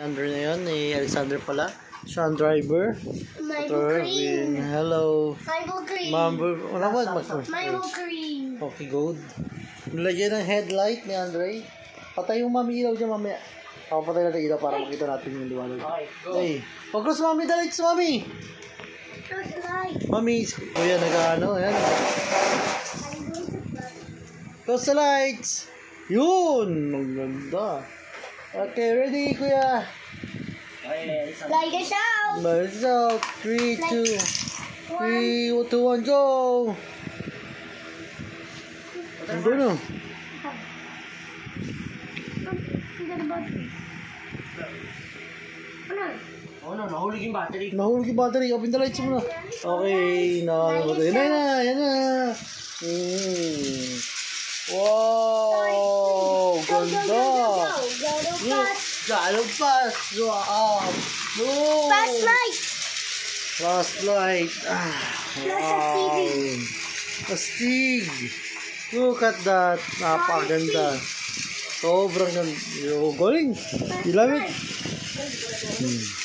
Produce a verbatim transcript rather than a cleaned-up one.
Andrey na yun, ni Alexander pala. Siya ang driver. Marble green. Hello. Marble green. Marble, wala ba? Marble green. Okay, good. Nilagyan ng headlight ni Andrey. Patay yung mami ilaw dyan mamaya. Ako patay natin ilaw para makita natin yung liwanag. Okay, go. Hey, focus mami, the lights mami. Close the light. Mami, kuya nag-ano, yan. Close the lights. Yun, ang ganda. Okay, ready kuya. Light us out. Light us out. three, two, three, two, one, go. Ando na. Ano? Oh no, nahulog yung battery. Nahulog yung battery. Open the lights muna. Okay, nahulog. Yan na, yan na. Hmm. Wow, ganda. Galo fast. Wow. No. Fast light. Fast light. Ah, wow. Astig. Look at that. Napakaganda. Sobrang ganda. Yo, galing. You love it? Hmm.